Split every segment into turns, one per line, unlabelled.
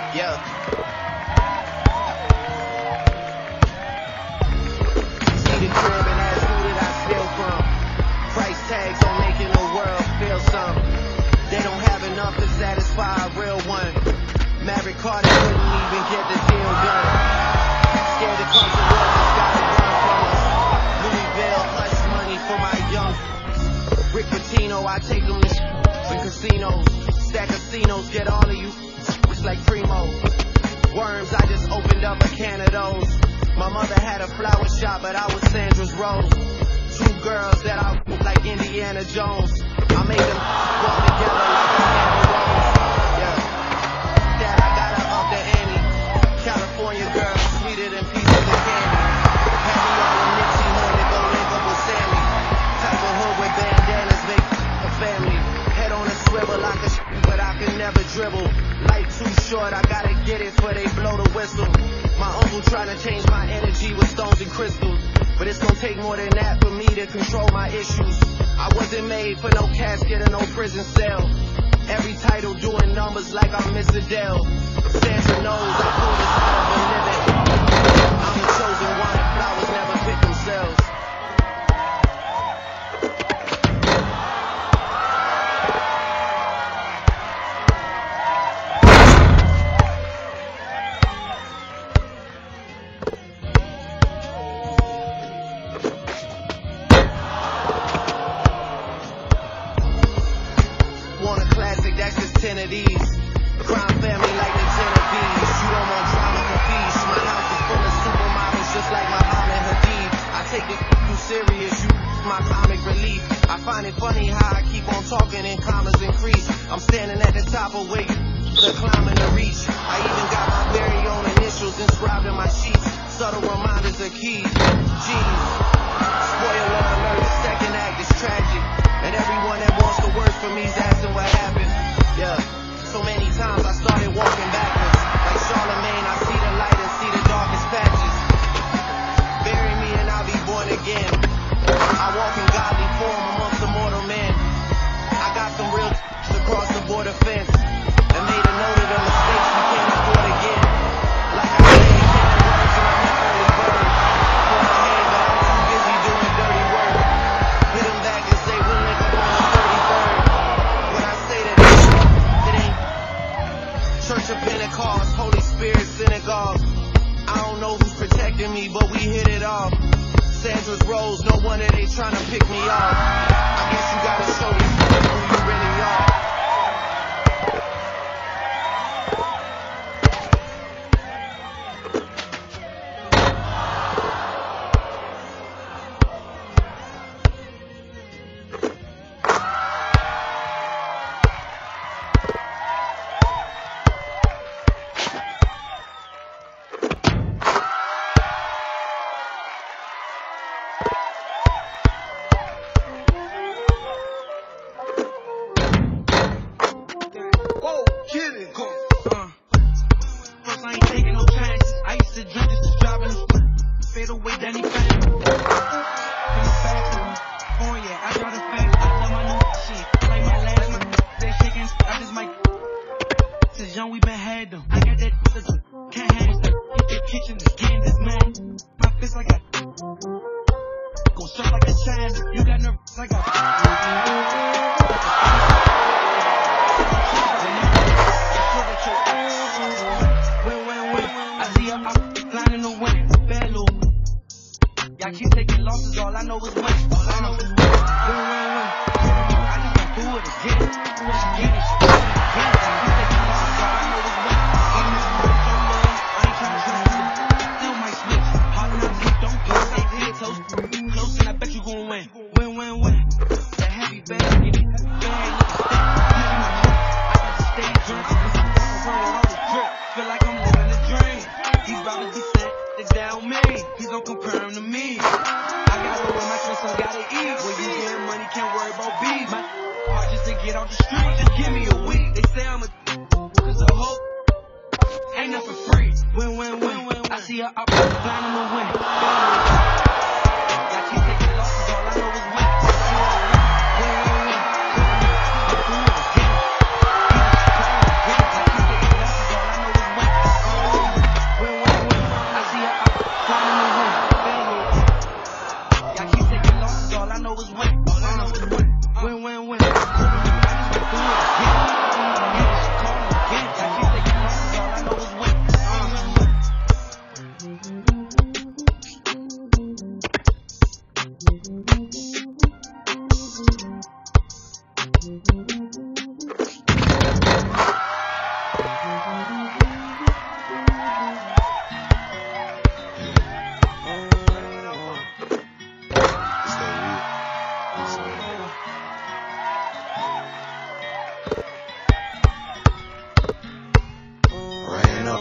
Yeah. See the crib and ask who did I steal from. Price tags on making the world feel something. They don't have enough to satisfy a real one. Maverick Carter couldn't even get the deal done. Scared to come to work, just gotta run from us. Louisville, hush money for my young. Rick Pitino, I take them to and casinos. Stack casinos, get all of you. It's like Primo. Worms, I just opened up a can of those. My mother had a flower shop, but I was Sandra's Rose. Two girls that I like Indiana Jones. I made them walk together like a hand of rose. Yeah. Dad, I got her up the ante. California girl, sweeter than pieces of candy. Had me on a Nipsey hood to go link up with Sammy. Type of hood with bandanas, make a family. Head on a swivel like a but I can never dribble. Life too short, I gotta get it before they blow the whistle. My uncle trying to change my energy with stones and crystals. But it's gonna take more than that for me to control my issues. I wasn't made for no casket or no prison cell. Every title doing numbers like I'm Miss Adele. Sandra knows I pulled this out of a living. I'm the chosen one, flowers never pick themselves. Want a classic, that's just 10 of these. Crime family like the Genovese. You don't want drama for peace. My house is full of supermodels just like Muhammad Hadid. I take it too serious, you my comic relief. I find it funny how I keep on talking and commas increase. I'm standing at the top of where the climbing to reach. I even got my very own initials inscribed in my sheets. Subtle reminders are key. Jeez. Spoiler alert, the second act is tragic. And everyone that wants the worst for me is asking what happened. Yeah, so many times I started walking backwards. Like Charlemagne, I see the light and see the darkest patches. Bury me and I'll be born again. I walk in godly form amongst the mortal men. I got some real across the border fence. And made a note of the mistakes we can't afford again. Like I say, can't words and I'm an early bird. For my head, but I'm too busy doing dirty work. Hit him back and say we'll link up on the 33rd. When I say that it ain't Church of Pentecost, Holy Spirit Synagogue. I don't know who's protecting me, but we hit it off. Sandra's Rose, no wonder they trying to pick me off. I guess you gotta show these people who you really are.
First, I ain't taking no chances. I used to drink just to drive in the fade away, Danny Phantom. In the bathroom. Oh yeah, I drive the fast. I love my new shit. Like my last one. They shaking. I just might. Since young, we been had them. I got that. Can't handle it. Hit the kitchen again, this man. My fist, I got. Go straight like a child. You got nerves, I got. I keep taking losses, all I know is win. All I know is win. I just got do it again. Do it again and shit. I keep taking losses, all I know is win. Even if you so low, I ain't trying to trust you. Still might switch. Hard not to don't go. Stay close. Close and I bet you gon' win. Win. That heavy bag, get it. Bag, look stick. Give me my drip. I got to stay drunk. Cause I'm rolling all the drip. Feel like I'm living a dream. These brothers be set. Down me, he's gon' compare him to me. I gotta with my trust, I gotta eat. When you get money, can't worry about beef. My hard just to get off the street, just give me a week. They say I'm a cause of hope. Ain't nothing free. Win. I see her up, flying in the wind. Y'all keep taking losses, all I know is win. Win. I do it again. Keep taking losses, all I know is win.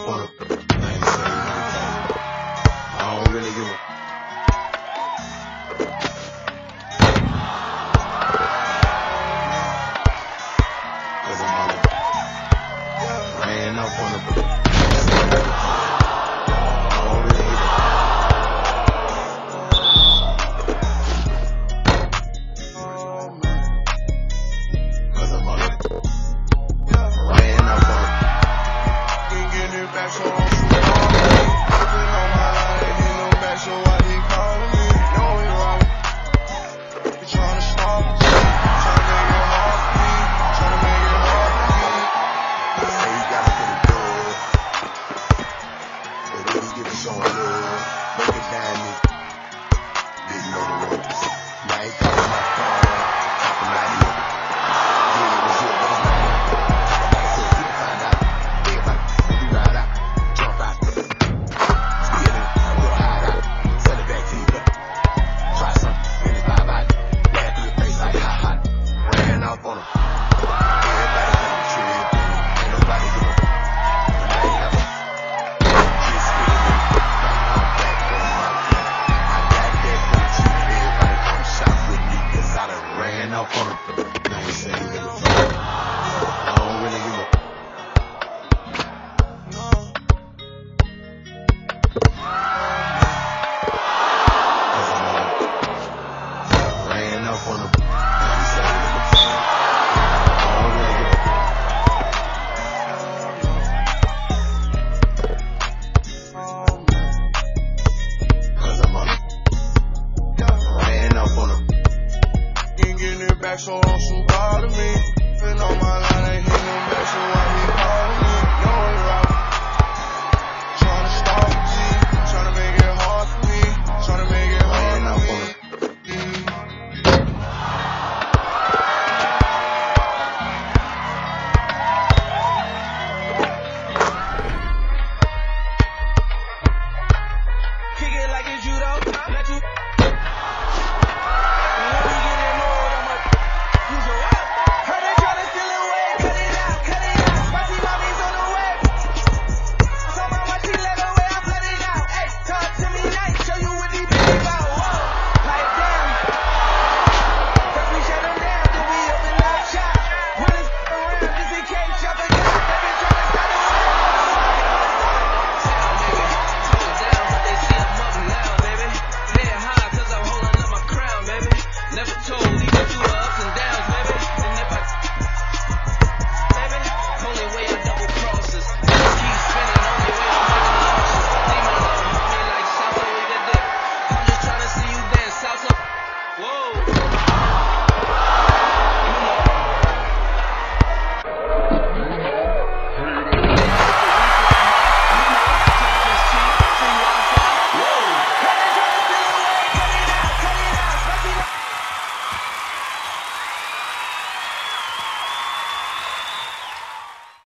fuck.